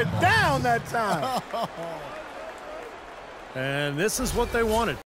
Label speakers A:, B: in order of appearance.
A: it down that time.
B: And this is what they wanted.